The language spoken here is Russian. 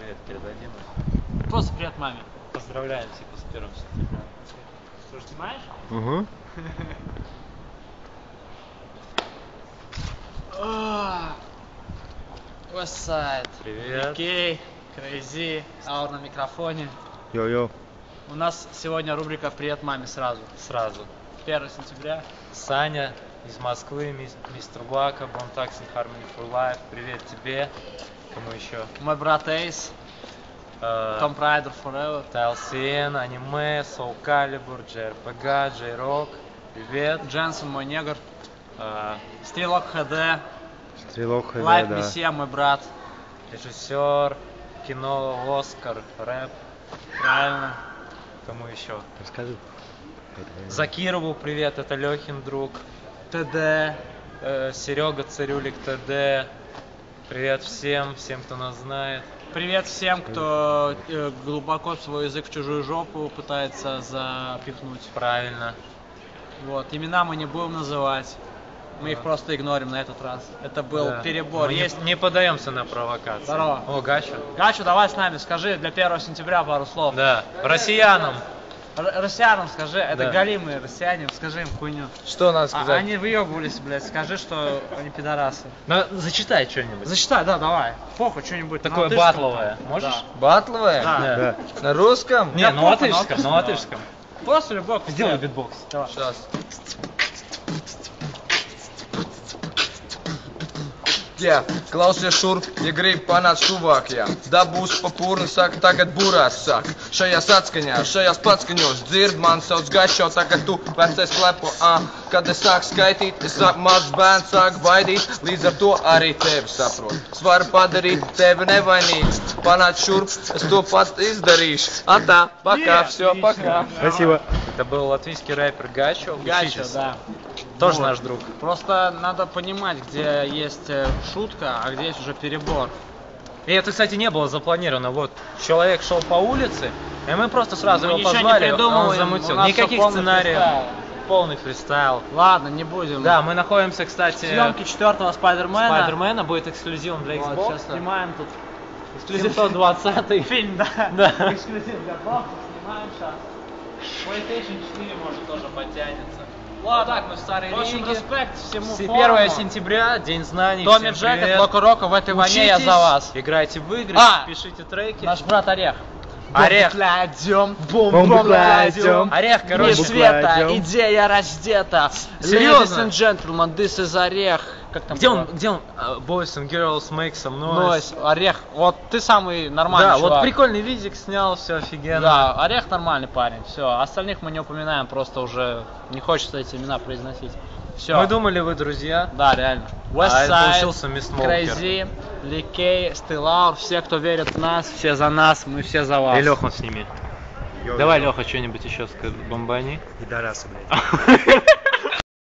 привет передадим. Просто привет маме. Поздравляем типа с 1 сентября. Что ж, снимаешь? Угу. Westside. Привет. Кей, Crazy, Аур на микрофоне. Йо-йо. У нас сегодня рубрика «Привет маме» сразу. Сразу. 1 сентября. Саня из Москвы, мистер Блака, Bone Thugs and Harmony for Life. Привет тебе. Кому еще? Мой брат Эйс, Том Прайдер Forever. TLCN, аниме, Soul Calibur, JRPG, J-Rock. Привет. Дженсен, мой негр. Стрелок ХД. Стрелок ХД, Лайт да. Мессия, мой брат. Режиссер, кино, Оскар, рэп. Правильно. Кому еще? Расскажи. Закирову привет, это Лехин друг. ТД. Серега Царюлик ТД. Привет всем, кто нас знает. Привет всем, кто глубоко свой язык в чужую жопу пытается запихнуть. Правильно. Вот, имена мы не будем называть. Мы их просто игнорим на этот раз. Это был перебор. Мы Есть... не подаемся на провокации. Здорово. О, Гачу. Гачу, давай с нами, скажи для 1 сентября пару слов. Да. Россиянам. Россиянам скажи, это Да. галимые россияне, скажи им хуйню. Что надо сказать? Они выебывались, блядь, скажи, что они пидорасы. Зачитай что-нибудь. Зачитай, да, давай. Похуй, что-нибудь. Такое на латышском батловое. там. Можешь? Да. Батловая? Да. Да. На русском? Не, на похуй, латышском, на на латышском. Просто любой. Сделай битбокс. Давай. Сейчас. Klausies šurp, ja gribi panākt tuvākajā. Dabūs papūrni, saka, tagad burās sāk. Šajās atskaņās, šajās patskaņos dzird, man sauc Gačo, tagad tu vecais klepo. Kad es sāku skaitīt, es mazs bērns sāku baidīt, līdz ar to arī tevi saprotu. Es varu padarīt tevi nevainīgu, panākt šurp, es to pat izdarīšu. Atā, pakā, все, пока. Спасибо. Это был латвийский рэпер Гачо. Гачо, Учитесь. да. Тоже Вот. наш друг. Просто надо понимать, где есть шутка, а где есть уже перебор. И это, кстати, не было запланировано. Вот, человек шел по улице, и мы просто сразу Мы его ничего не позвали, он придумываем, замутил. у нас всё Никаких полный сценариев. фристайл. Полный фристайл. Ладно, не будем. Да, мы находимся, кстати, Съемки 4-го Спайдермена. Спайдермена будет эксклюзивом для Xbox. Вот, сейчас снимаем тут. 720-й. Фильм, да. Да. Эксклюзив для Xbox, снимаем сейчас. PlayStation 4 может тоже подтянется. Ладно, так, мы в старой в общем, лиге. респект всему 1 форуму. сентября, День знаний. Томми всем Джек, привет. Локо Рока, в этой войне я Учитесь, за вас. Играйте в игры, пишите треки. Наш брат Орех. Орех. Кладем, Бомбу кладем. Орех, Ни короче. света, кладем. идея раздета. Серьезно? Ladies and gentlemen, this is Орех. Как там Где было? он? Boys and girls make some noise. Нойс, Орех. Вот ты самый нормальный Да, чувак. вот прикольный видик снял, все офигенно. Да, Орех нормальный парень. Все, остальных мы не упоминаем, просто уже не хочется эти имена произносить. Все. Мы думали, вы друзья. Да, реально. А это Westside, получился Miss Smoker. Crazy, Ликей, Стеллаур, все, кто верит в нас, все за нас, мы все за вас. И Леха с ними. Давай, Леха, что-нибудь еще скажи, бомбани. Пидорасы, блядь.